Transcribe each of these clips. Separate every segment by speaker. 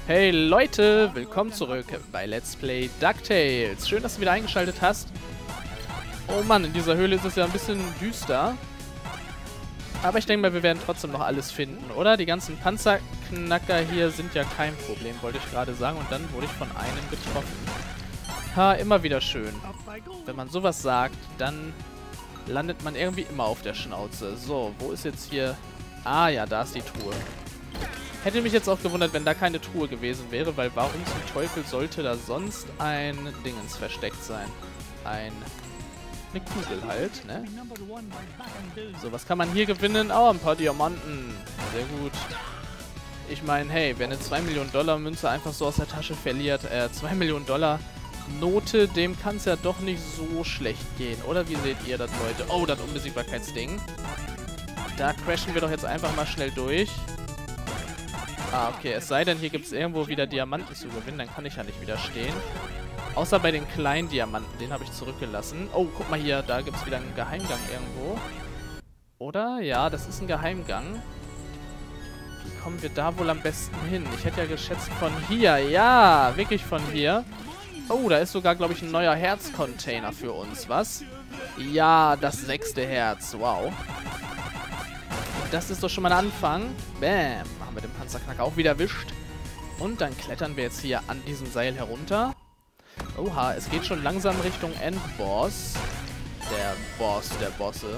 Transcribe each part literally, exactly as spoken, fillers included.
Speaker 1: Hey Leute, willkommen zurück bei Let's Play DuckTales. Schön, dass du wieder eingeschaltet hast. Oh Mann, in dieser Höhle ist es ja ein bisschen düster. Aber ich denke mal, wir werden trotzdem noch alles finden, oder? Die ganzen Panzerknacker hier sind ja kein Problem, wollte ich gerade sagen. Und dann wurde ich von einem getroffen. Ha, immer wieder schön. Wenn man sowas sagt, dann landet man irgendwie immer auf der Schnauze. So, wo ist jetzt hier... Ah ja, da ist die Truhe. Hätte mich jetzt auch gewundert, wenn da keine Truhe gewesen wäre, weil warum zum Teufel sollte da sonst ein Dingens versteckt sein? Ein... eine Kugel halt, ne? So, was kann man hier gewinnen? Oh, ein paar Diamanten. Sehr gut. Ich meine, hey, wer eine zwei Millionen Dollar Münze einfach so aus der Tasche verliert, äh, zwei Millionen Dollar Note, dem kann es ja doch nicht so schlecht gehen. Oder wie seht ihr das, Leute? Oh, das Unbesiegbarkeitsding. Da crashen wir doch jetzt einfach mal schnell durch. Ah, okay. Es sei denn, hier gibt es irgendwo wieder Diamanten zu gewinnen. Dann kann ich ja nicht widerstehen. Außer bei den kleinen Diamanten. Den habe ich zurückgelassen. Oh, guck mal hier. Da gibt es wieder einen Geheimgang irgendwo. Oder? Ja, das ist ein Geheimgang. Wie kommen wir da wohl am besten hin? Ich hätte ja geschätzt von hier. Ja, wirklich von hier. Oh, da ist sogar, glaube ich, ein neuer Herzcontainer für uns. Was? Ja, das sechste Herz. Wow. Das ist doch schon mal ein Anfang. Bam. Haben wir den Panzerknacker auch wieder erwischt. Und dann klettern wir jetzt hier an diesem Seil herunter. Oha, es geht schon langsam Richtung Endboss. Der Boss der Bosse.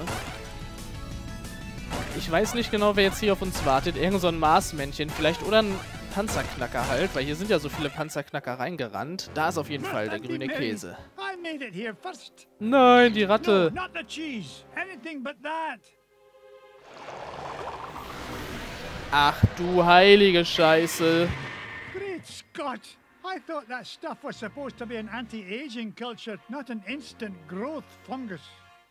Speaker 1: Ich weiß nicht genau, wer jetzt hier auf uns wartet. Irgend so ein Marsmännchen vielleicht. Oder ein Panzerknacker halt. Weil hier sind ja so viele Panzerknacker reingerannt. Da ist auf jeden Fall der grüne Käse. Nein, die Ratte. Ach du heilige Scheiße.
Speaker 2: Great Scott! I thought that stuff was supposed to be an anti-aging culture, not an instant growth fungus.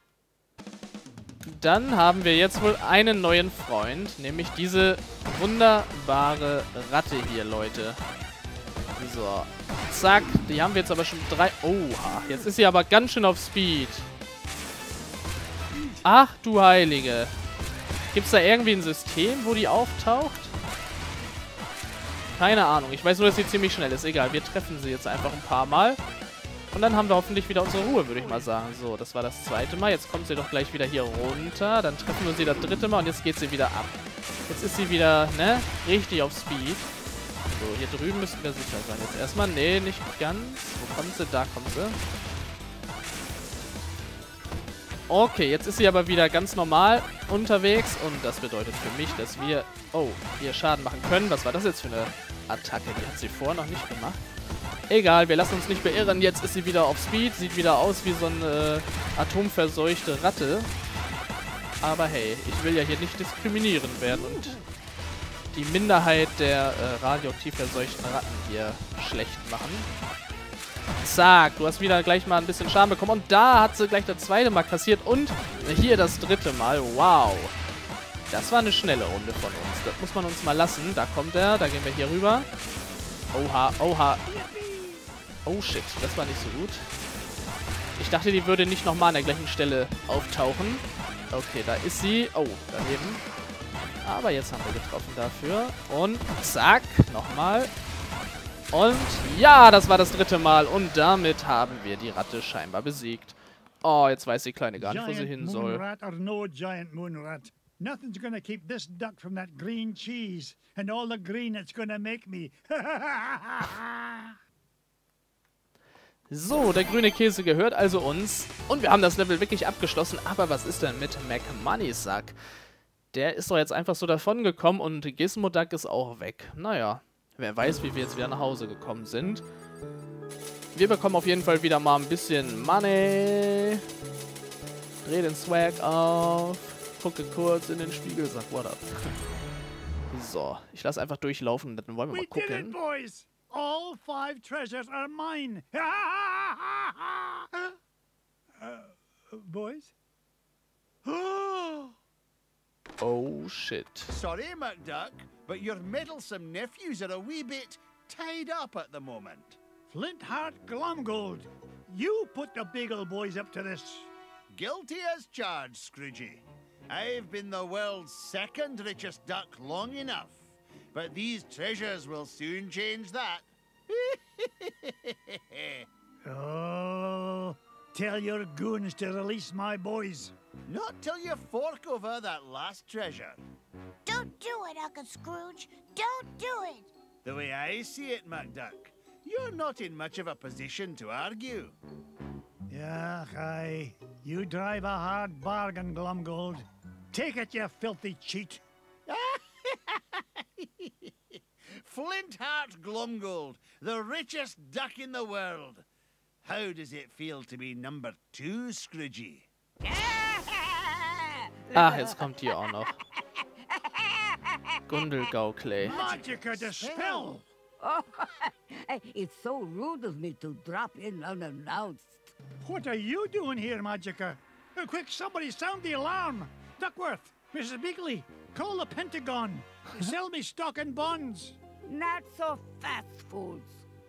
Speaker 1: Dann haben wir jetzt wohl einen neuen Freund, nämlich diese wunderbare Ratte hier, Leute. So, zack, die haben wir jetzt aber schon drei... Oha, jetzt ist sie aber ganz schön auf Speed. Ach du Heilige. Gibt's da irgendwie ein System, wo die auftaucht? Keine Ahnung. Ich weiß nur, dass sie ziemlich schnell ist. Egal, wir treffen sie jetzt einfach ein paar Mal. Und dann haben wir hoffentlich wieder unsere Ruhe, würde ich mal sagen. So, das war das zweite Mal. Jetzt kommt sie doch gleich wieder hier runter. Dann treffen wir sie das dritte Mal und jetzt geht sie wieder ab. Jetzt ist sie wieder, ne, richtig auf Speed. So, hier drüben müssen wir sicher sein. Jetzt erstmal, nee, nicht ganz. Wo kommt sie? Da kommt sie. Okay, jetzt ist sie aber wieder ganz normal unterwegs und das bedeutet für mich, dass wir, oh, hier Schaden machen können. Was war das jetzt für eine Attacke? Die hat sie vorher noch nicht gemacht. Egal, wir lassen uns nicht beirren. Jetzt ist sie wieder auf Speed, sieht wieder aus wie so eine äh, atomverseuchte Ratte. Aber hey, ich will ja hier nicht diskriminieren werden und die Minderheit der äh, radioaktiv verseuchten Ratten hier schlecht machen. Zack, du hast wieder gleich mal ein bisschen Schaden bekommen. Und da hat sie gleich das zweite Mal kassiert. Und hier das dritte Mal. Wow. Das war eine schnelle Runde von uns. Das muss man uns mal lassen. Da kommt er. Da gehen wir hier rüber. Oha, oha. Oh shit, das war nicht so gut. Ich dachte, die würde nicht nochmal an der gleichen Stelle auftauchen. Okay, da ist sie. Oh, daneben. Aber jetzt haben wir getroffen dafür. Und zack, nochmal. Und ja, das war das dritte Mal. Und damit haben wir die Ratte scheinbar besiegt. Oh, jetzt weiß die Kleine gar nicht, wo sie hin soll.
Speaker 2: No giant moonrat. Nothing's gonna keep this duck from that green cheese. And all the green it's gonna make me.
Speaker 1: So, der grüne Käse gehört also uns. Und wir haben das Level wirklich abgeschlossen. Aber was ist denn mit McMoneysack? Der ist doch jetzt einfach so davon gekommen und Gizmo Duck ist auch weg. Naja. Wer weiß, wie wir jetzt wieder nach Hause gekommen sind. Wir bekommen auf jeden Fall wieder mal ein bisschen Money. Dreh den Swag auf. Gucke kurz in den Spiegel, sag what up. So, ich lasse einfach durchlaufen, dann wollen wir mal gucken. We did it, boys.
Speaker 2: All five treasures are mine. uh, boys?
Speaker 1: Oh shit.
Speaker 3: Sorry, McDuck, but your meddlesome nephews are a wee bit tied up at the moment.
Speaker 2: Flintheart Glomgold, you put the Beagle boys up to this.
Speaker 3: Guilty as charged, Scroogey. I've been the world's second richest duck long enough. But these treasures will soon change that.
Speaker 2: Oh, tell your goons to release my boys.
Speaker 3: Not till you fork over that last treasure.
Speaker 4: Don't do it, Uncle Scrooge. Don't do it.
Speaker 3: The way I see it, MacDuck, you're not in much of a position to argue.
Speaker 2: Yeah, aye. You drive a hard bargain, Glumgold. Take it, you filthy cheat.
Speaker 3: Flintheart Glumgold, the richest duck in the world. How does it feel to be number two, Scroogey?
Speaker 1: Ach, jetzt kommt die auch noch. Gundelgaukley.
Speaker 2: Magica dispel!
Speaker 5: Oh, it's so rude of me to drop in unannounced.
Speaker 2: What are you doing here, Magica? Oh, quick, somebody sound the alarm! Duckworth, Missus Beakley, call the Pentagon. Sell me stock and bonds.
Speaker 5: Not so fast, fools.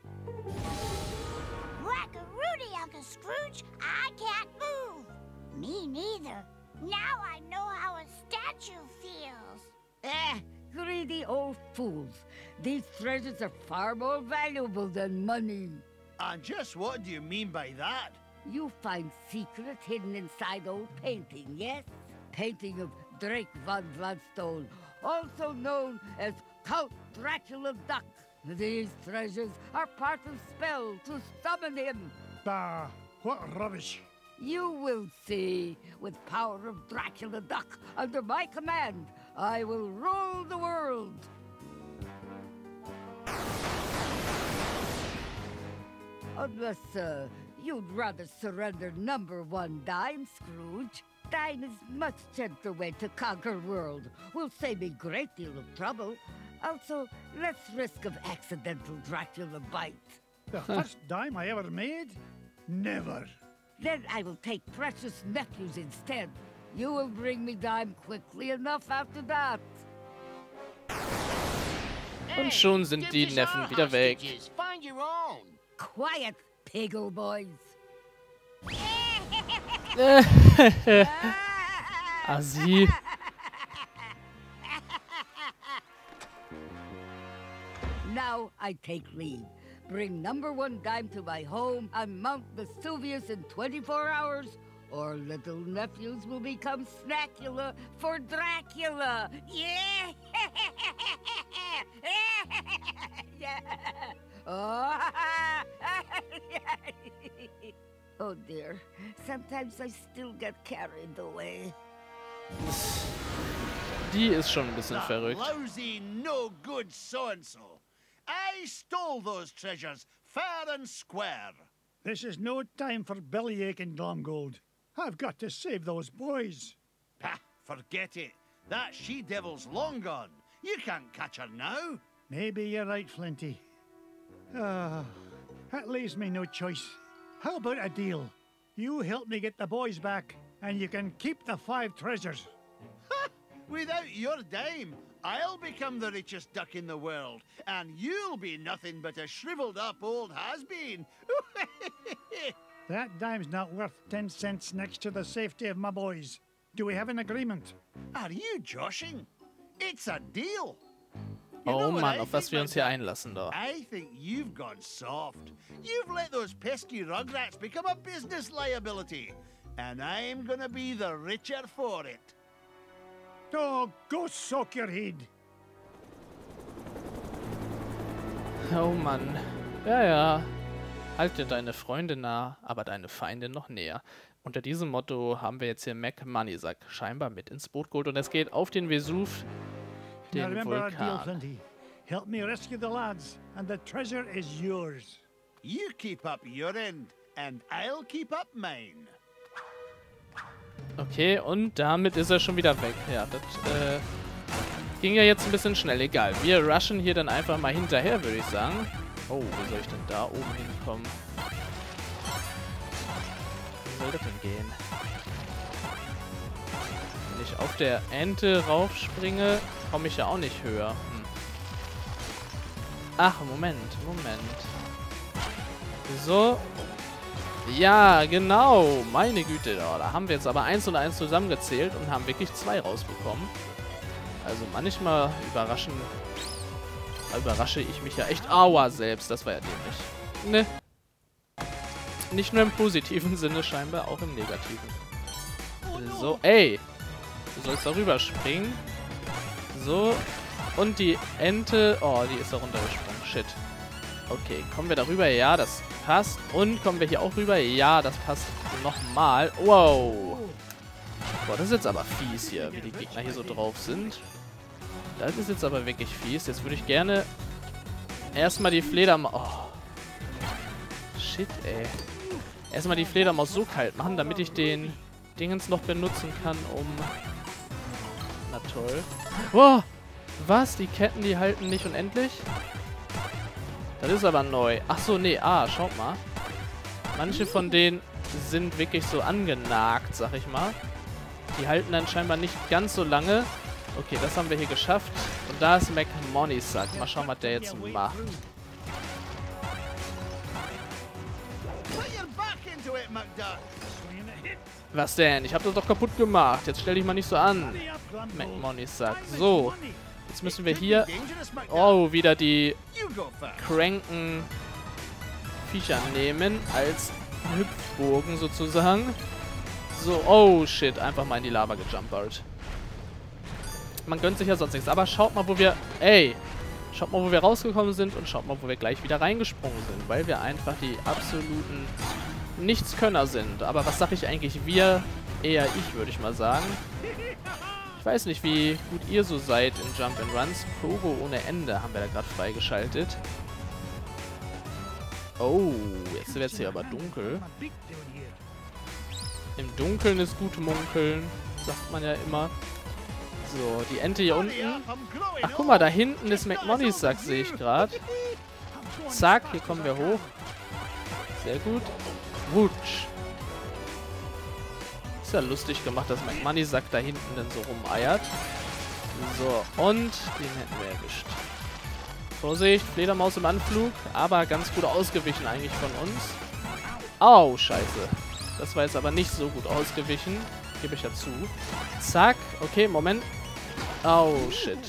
Speaker 4: Whack-a-roody, Uncle Scrooge. I can't move. Me neither. Now I know how a statue feels.
Speaker 5: Eh, greedy old fools. These treasures are far more valuable than money.
Speaker 3: And just what do you mean by that?
Speaker 5: You find secrets hidden inside old painting, yes? Painting of Drake von Gladstone, also known as Count Dracula Duck. These treasures are part of spell to summon him.
Speaker 2: Bah, what rubbish.
Speaker 5: You will see. With power of Dracula Duck under my command, I will rule the world. Unless, uh, you'd rather surrender number one dime, Scrooge. Dime is much gentler way to conquer world. Will save me a great deal of trouble. Also, less risk of accidental Dracula bite.
Speaker 2: The first dime I ever made? Never.
Speaker 5: Then I will take precious nephews instead. You will bring me dime quickly enough after that.
Speaker 1: Und schon sind die Neffen wieder weg.
Speaker 3: Find your own.
Speaker 5: Quiet, piggle boys.
Speaker 1: Assi.
Speaker 5: Now I take leave. Bring number one dime to my home on Mount Vesuvius in twenty-four hours, or little nephews will become Snackula for Dracula. Yeah! Oh. Oh dear, sometimes I still get carried away.
Speaker 1: Die ist schon ein bisschen
Speaker 3: That
Speaker 1: verrückt.
Speaker 3: lousy, no good so-and-so. I stole those treasures fair and square.
Speaker 2: This is no time for bellyaching, Glumgold. I've got to save those boys.
Speaker 3: Pah, forget it. That she-devil's long gone. You can't catch her now.
Speaker 2: Maybe you're right, Flinty. Ah, that leaves me no choice. How about a deal? You help me get the boys back, and you can keep the five treasures.
Speaker 3: Ha! Without your dime, I'll become the richest duck in the world, and you'll be nothing but a shriveled-up old has-been.
Speaker 2: That dime's not worth ten cents next to the safety of my boys. Do we have an agreement?
Speaker 3: Are you joshing? It's a deal. You know
Speaker 1: Oh
Speaker 3: what
Speaker 1: Mann,
Speaker 3: I
Speaker 1: auf was
Speaker 3: think,
Speaker 1: wir uns hier
Speaker 3: MacDuck?
Speaker 1: einlassen da.
Speaker 3: I think you've gone soft. You've let those pesky rugrats become a business liability, and I'm gonna be the richer for it.
Speaker 2: Oh, go soak your head.
Speaker 1: Oh Mann. Ja, ja. Halte deine Freunde nah, aber deine Feinde noch näher. Unter diesem Motto haben wir jetzt hier Mac Moneysack scheinbar mit ins Boot geholt und es geht auf den Vesuv,
Speaker 2: Now
Speaker 1: den
Speaker 2: remember our deal,
Speaker 1: Vulkan.
Speaker 2: Flinty. Help me rescue the lads, and the treasure is yours.
Speaker 3: You keep up your end, and I'll keep up mine.
Speaker 1: Okay, und damit ist er schon wieder weg. Ja, das äh, ging ja jetzt ein bisschen schnell. Egal, wir rushen hier dann einfach mal hinterher, würde ich sagen. Oh, wie soll ich denn da oben hinkommen? Wie soll das denn gehen? Wenn ich auf der Ente raufspringe, komme ich ja auch nicht höher. Hm. Ach, Moment, Moment. So. Ja, genau. Meine Güte, da, da haben wir jetzt aber eins und eins zusammengezählt und haben wirklich zwei rausbekommen. Also manchmal überraschen Da überrasche ich mich ja echt. Aua, selbst. Das war ja dämlich. Ne. Nicht nur im positiven Sinne, scheinbar auch im negativen. So, ey. Du sollst da rüberspringen. So. Und die Ente... Oh, die ist da runtergesprungen. Shit. Okay, kommen wir da rüber? Ja, das passt. Und kommen wir hier auch rüber? Ja, das passt nochmal. Wow. Boah, das ist jetzt aber fies hier, wie die Gegner hier so drauf sind. Das ist jetzt aber wirklich fies. Jetzt würde ich gerne erstmal die Fledermaus... Oh. Shit, ey. Erstmal die Fledermaus so kalt machen, damit ich den Dingens noch benutzen kann, um... Na toll. Wow. Was? Die Ketten, die halten nicht unendlich? Das ist aber neu. Ach so, nee. Ah, schaut mal. Manche von denen sind wirklich so angenagt, sag ich mal. Die halten dann scheinbar nicht ganz so lange. Okay, das haben wir hier geschafft. Und da ist McMoneysack. Mal schauen, was der jetzt macht. Was denn? Ich hab das doch kaputt gemacht. Jetzt stell dich mal nicht so an. McMoneysack. So. Jetzt müssen wir hier... Oh, wieder die cranken Viecher nehmen. Als Hüpfbogen sozusagen. So, oh shit. Einfach mal in die Lava gejumpert. Man gönnt sich ja sonst nichts. Aber schaut mal, wo wir... Ey! Schaut mal, wo wir rausgekommen sind. Und schaut mal, wo wir gleich wieder reingesprungen sind. Weil wir einfach die absoluten Nichtskönner sind. Aber was sag ich eigentlich? Wir... Eher ich, würde ich mal sagen. Ich weiß nicht, wie gut ihr so seid in Jump and Runs. Pogo ohne Ende haben wir da gerade freigeschaltet. Oh, jetzt wird es hier aber dunkel. Im Dunkeln ist gut munkeln, sagt man ja immer. So, die Ente hier unten. Ach, guck mal, da hinten ist McMoneysack, sehe ich gerade. Zack, hier kommen wir hoch. Sehr gut. Wutsch. Ist ja lustig gemacht, dass McMoneysack da hinten dann so rumeiert. So, und den hätten wir erwischt. Vorsicht, Fledermaus im Anflug, aber ganz gut ausgewichen eigentlich von uns. Au, scheiße. Das war jetzt aber nicht so gut ausgewichen. Gebe ich ja zu. Zack, okay, Moment. Au, shit.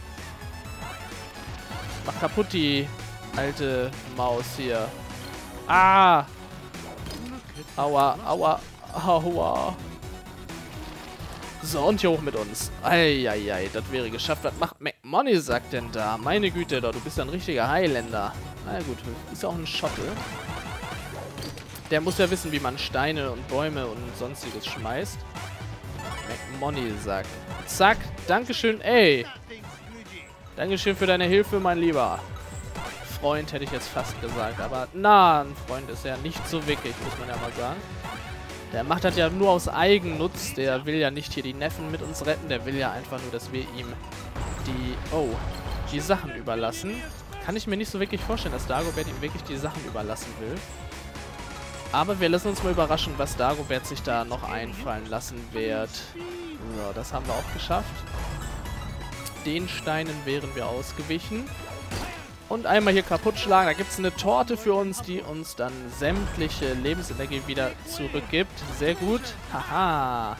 Speaker 1: Mach kaputt die alte Maus hier. Ah! Aua, aua, aua. So, und hier hoch mit uns. Eieiei, das wäre geschafft. Was macht McMoneysack denn da? Meine Güte, doch, du bist ja ein richtiger Highlander. Na gut, ist ja auch ein Schotte. Der muss ja wissen, wie man Steine und Bäume und sonstiges schmeißt. McMoneysack. Zack, dankeschön, ey. Dankeschön für deine Hilfe, mein Lieber. Freund hätte ich jetzt fast gesagt, aber na, ein Freund ist ja nicht so wirklich, muss man ja mal sagen. Der macht das ja nur aus Eigennutz. Der will ja nicht hier die Neffen mit uns retten. Der will ja einfach nur, dass wir ihm die, oh, die Sachen überlassen. Kann ich mir nicht so wirklich vorstellen, dass Dagobert ihm wirklich die Sachen überlassen will. Aber wir lassen uns mal überraschen, was Dagobert sich da noch einfallen lassen wird. So, das haben wir auch geschafft. Den Steinen wären wir ausgewichen. Und einmal hier kaputt schlagen. Da gibt es eine Torte für uns, die uns dann sämtliche Lebensenergie wieder zurückgibt. Sehr gut. Haha.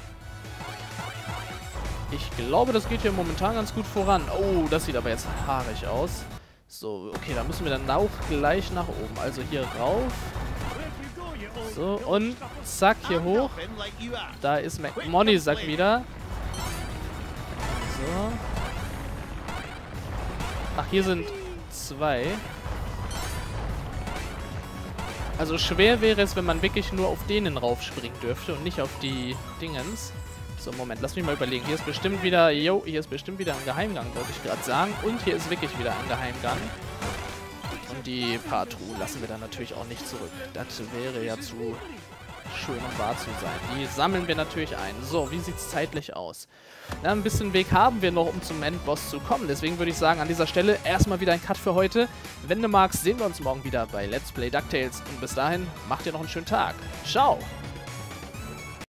Speaker 1: Ich glaube, das geht hier momentan ganz gut voran. Oh, das sieht aber jetzt haarig aus. So, okay, da müssen wir dann auch gleich nach oben. Also hier rauf. So, und zack, hier hoch. Da ist McMoneysack wieder. So. Ach, hier sind zwei. Also schwer wäre es, wenn man wirklich nur auf denen raufspringen dürfte und nicht auf die Dingens. So, Moment, lass mich mal überlegen. Hier ist bestimmt wieder, yo, hier ist bestimmt wieder ein Geheimgang, wollte ich gerade sagen. Und hier ist wirklich wieder ein Geheimgang. Und die paar Truhen lassen wir dann natürlich auch nicht zurück. Das wäre ja zu schön, um wahr zu sein. Die sammeln wir natürlich ein. So, wie sieht es zeitlich aus? Na, ein bisschen Weg haben wir noch, um zum Endboss zu kommen. Deswegen würde ich sagen, an dieser Stelle erstmal wieder ein Cut für heute. Wenn du magst, sehen wir uns morgen wieder bei Let's Play DuckTales. Und bis dahin, macht dir noch einen schönen Tag. Ciao!